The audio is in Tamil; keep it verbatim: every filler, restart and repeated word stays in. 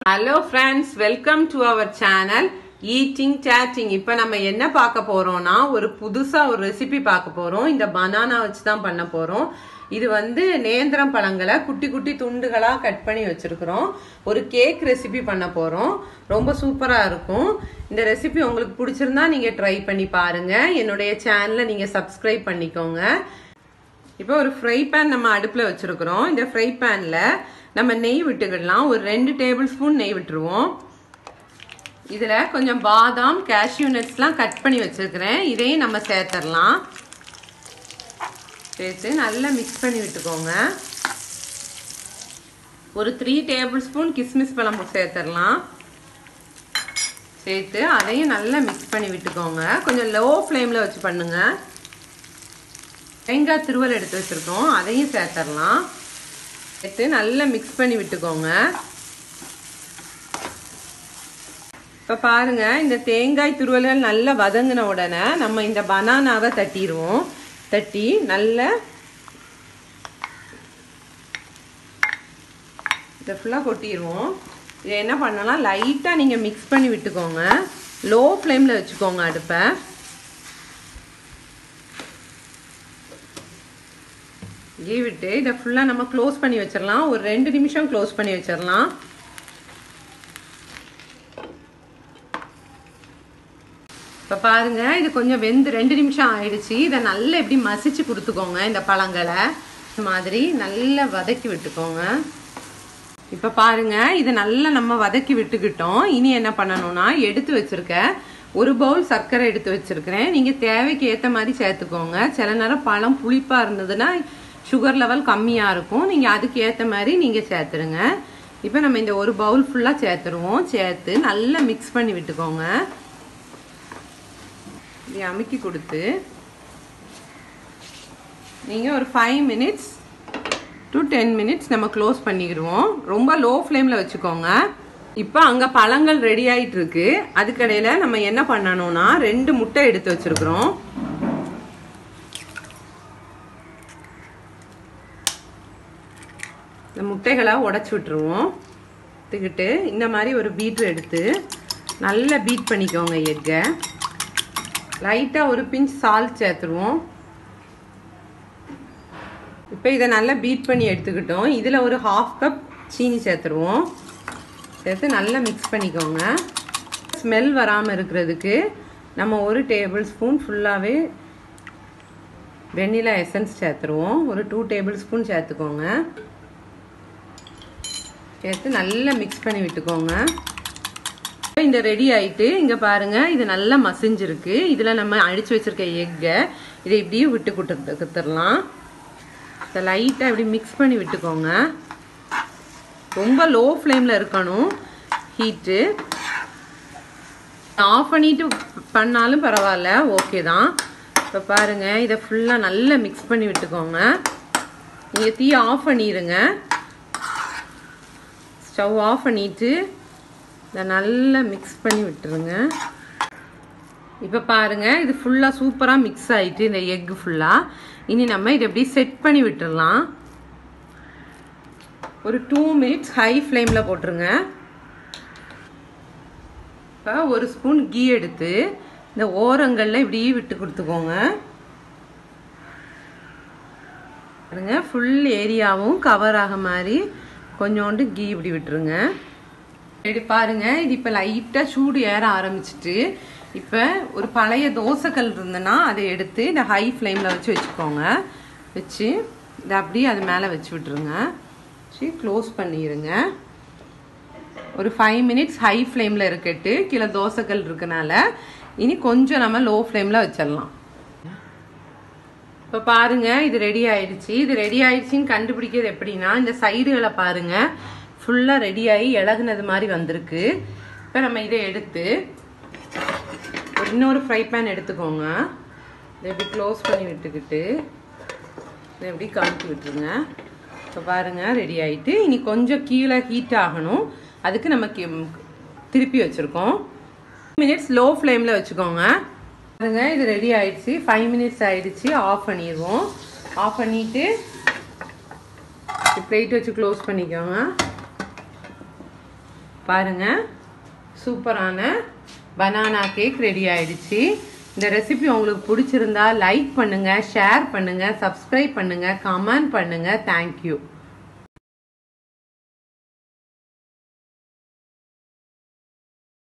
Hello friends, welcome to our channel Eating Chatting. இப்போ நம்ம என்ன பார்க்க போறோம்னா ஒரு புதுசா ஒரு ரெசிபி பார்க்க போறோம். இந்த பனானா வச்சு தான் பண்ண போறோம். இது வந்து நேந்திரம் பழங்களை குட்டி குட்டி துண்டுகளா கட் பண்ணி வச்சிருக்கிறோம். ஒரு கேக் ரெசிபி பண்ண போறோம். ரொம்ப சூப்பரா இருக்கும். இந்த ரெசிபி உங்களுக்கு பிடிச்சிருந்தா நீங்க ட்ரை பண்ணி பாருங்க. என்னுடைய சேனலை நீங்க சப்ஸ்கிரைப் பண்ணிக்கோங்க. இப்போ ஒரு ஃப்ரை பேன் நம்ம அடுப்புல வச்சிருக்கிறோம். இந்த ஃப்ரை பேன்ல நம்ம நெய் விட்டுக்கிடலாம். ஒரு ரெண்டு டேபிள் ஸ்பூன் நெய் விட்டுருவோம். இதுல கொஞ்சம் பாதாம் கேஷ்யூ நட்ஸ்லாம் கட் பண்ணி வச்சிருக்கிறேன். இதையும் நம்ம சேர்த்துடலாம். சேர்த்து நல்லா மிக்ஸ் பண்ணி விட்டுக்கோங்க. ஒரு த்ரீ டேபிள் ஸ்பூன் கிஸ்மிஸ் பழம் சேர்த்துடலாம். சேர்த்து அதையும் நல்லா மிக்ஸ் பண்ணி விட்டுக்கோங்க. கொஞ்சம் லோ ஃப்ளேம்ல வச்சு பண்ணுங்க. தேங்காய் திருவல் எடுத்து வச்சிருக்கோம், அதையும் சேர்த்துடலாம். சேர்த்து நல்லா மிக்ஸ் பண்ணி விட்டுக்கோங்க. இப்போ பாருங்க, இந்த தேங்காய் துருவல்கள் நல்லா வதங்கின உடனே நம்ம இந்த பனானாவை தட்டிடுவோம். தட்டி நல்லா இதை ஃபுல்லாக கொட்டிடுவோம். இதை என்ன பண்ணலாம், லைட்டாக நீங்கள் மிக்ஸ் பண்ணி விட்டுக்கோங்க. லோ ஃப்ளேமில் வச்சுக்கோங்க அடுப்பை. கீ விட்டு இதை ஃபுல்லாக நம்ம க்ளோஸ் பண்ணி வச்சிடலாம். ஒரு ரெண்டு நிமிஷம் க்ளோஸ் பண்ணி வச்சிடலாம். இப்போ பாருங்க, இது கொஞ்சம் வெந்து ரெண்டு நிமிஷம் ஆயிடுச்சு. இதை நல்லா எப்படி மசிச்சு கொடுத்துக்கோங்க. இந்த பழங்களை இந்த மாதிரி நல்லா வதக்கி விட்டுக்கோங்க. இப்போ பாருங்க, இதை நல்லா நம்ம வதக்கி விட்டுக்கிட்டோம். இனி என்ன பண்ணணும்னா, எடுத்து வச்சிருக்க ஒரு பவுல் சர்க்கரை எடுத்து வச்சிருக்கிறேன். நீங்கள் தேவைக்கு ஏற்ற மாதிரி சேர்த்துக்கோங்க. சில நேரம் பழம் புளிப்பாக இருந்ததுன்னா சுகர் லெவல் கம்மியாக இருக்கும். நீங்கள் அதுக்கு ஏற்ற மாதிரி நீங்கள் சேர்த்துருங்க. இப்போ நம்ம இந்த ஒரு பவுல் ஃபுல்லாக சேர்த்துருவோம். சேர்த்து நல்லா மிக்ஸ் பண்ணி விட்டுக்கோங்க. இப்படி அமுக்கி கொடுத்து நீங்கள் ஒரு five minutes to ten minutes நம்ம க்ளோஸ் பண்ணிக்கிடுவோம். ரொம்ப லோ ஃப்ளேமில் வச்சுக்கோங்க. இப்போ அங்கே பழங்கள் ரெடி ஆகிட்டு இருக்கு. அதுக்கடையில் நம்ம என்ன பண்ணணும்னா, ரெண்டு முட்டை எடுத்து வச்சிருக்கிறோம். இந்த முட்டைகளை உடச்சி விட்டுருவோம். எடுத்துக்கிட்டு இந்த மாதிரி ஒரு பீட்ரு எடுத்து நல்லா பீட் பண்ணிக்கோங்க. எக்கை லைட்டாக ஒரு பிஞ்ச் சால்ட் சேர்த்துருவோம். இப்போ இதை நல்லா பீட் பண்ணி எடுத்துக்கிட்டோம். இதில் ஒரு ஹாஃப் கப் சீனி சேர்த்துருவோம். சேர்த்து நல்லா மிக்ஸ் பண்ணிக்கோங்க. ஸ்மெல் வராமல் இருக்கிறதுக்கு நம்ம ஒரு டேபிள் ஸ்பூன் ஃபுல்லாகவே வெண்ணிலா எசன்ஸ் சேர்த்துருவோம். ஒரு டூ டேபிள் ஸ்பூன் சேர்த்துக்கோங்க. சேர்த்து நல்லா மிக்ஸ் பண்ணி விட்டுக்கோங்க. இந்த ரெடி ஆயிட்டு இங்க பாருங்க, இது நல்லா மசிஞ்சிருக்கு. இதுல நம்ம அடிச்சு வச்சிருக்க எக்கை இதை இப்படியும் விட்டு கொடுத்துடலாம். இதை லைட்டா இப்படி மிக்ஸ் பண்ணி விட்டுக்கோங்க. ரொம்ப லோ ஃப்ளேம்ல இருக்கணும் ஹீட்டு. ஆஃப் பண்ணிட்டு பண்ணாலும் பரவாயில்ல, ஓகே தான். இப்போ பாருங்க, இதை ஃபுல்லா நல்லா மிக்ஸ் பண்ணி விட்டுக்கோங்க. நீங்க தீ ஆஃப் பண்ணிடுங்க. ஸ்டவ் ஆஃப் பண்ணிட்டு இதை நல்லா மிக்ஸ் பண்ணி விட்டுருங்க. இப்போ பாருங்க, இது ஃபுல்லாக சூப்பராக மிக்ஸ் ஆகிட்டு இந்த எக்கு ஃபுல்லாக. இனி நம்ம இதை எப்படி செட் பண்ணி விட்டுடலாம். ஒரு டூ மினிட்ஸ் ஹை ஃப்ளேமில் போட்டுருங்க. இப்போ ஒரு ஸ்பூன் கீ எடுத்து இந்த ஓரங்களில் இப்படி விட்டு கொடுத்துக்கோங்க. பாருங்க, ஃபுல் ஏரியாவும் கவர் ஆக மாதிரி கொஞ்சோண்டு கீ இப்படி விட்டுருங்க. இப்படி பாருங்க, இது இப்போ லைட்டாக சூடு ஏற ஆரம்பிச்சிட்டு இப்போ ஒரு பழைய தோசைக்கல் இருந்ததுன்னா அதை எடுத்து இந்த ஹை ஃப்ளேமில் வச்சு வச்சுக்கோங்க. வச்சு இதை அப்படியே அது மேலே வச்சு விட்டுருங்க. வச்சு க்ளோஸ் பண்ணிடுங்க. ஒரு ஃபைவ் மினிட்ஸ் ஹை ஃப்ளேமில் இருக்கட்டு. கீழே தோசைக்கல் இருக்கனால இனி கொஞ்சம் நம்ம லோ ஃப்ளேமில் வச்சிடலாம். இப்போ பாருங்க, இது ரெடி ஆயிடுச்சு. இது ரெடி ஆயிடுச்சின்னு கண்டுபிடிக்கிறது எப்படின்னா, இந்த சைடுகளை பாருங்க ஃபுல்லாக ரெடி ஆகி இலகுனது மாதிரி வந்திருக்கு. இப்போ நம்ம இதை எடுத்து ஒரு இன்னொரு ஃப்ரை பேன் எடுத்துக்கோங்க. இதை எப்படி க்ளோஸ் பண்ணி விட்டுக்கிட்டு இதை எப்படி கமுத்தி விட்டுருங்க. இப்போ பாருங்க, ரெடி ஆகிட்டு. இனி கொஞ்சம் கீழே ஹீட் ஆகணும். அதுக்கு நம்ம திருப்பி வச்சுருக்கோம். மினிட்ஸ் லோ ஃப்ளேமில் வச்சுக்கோங்க. பாருங்க, இது ரெடி ஆயிடுச்சு. ஃபைவ் மினிட்ஸ் ஆயிடுச்சு. ஆஃப் பண்ணிடுவோம். ஆஃப் பண்ணிட்டு பிளேட் வச்சு க்ளோஸ் பண்ணிக்கோங்க. பாருங்க சூப்பரான பனானா கேக் ரெடி ஆயிடுச்சு. இந்த ரெசிபி உங்களுக்கு பிடிச்சிருந்தா லைக் பண்ணுங்க, ஷேர் பண்ணுங்க, சப்ஸ்கிரைப் பண்ணுங்க, கமெண்ட் பண்ணுங்க. தேங்க்யூ.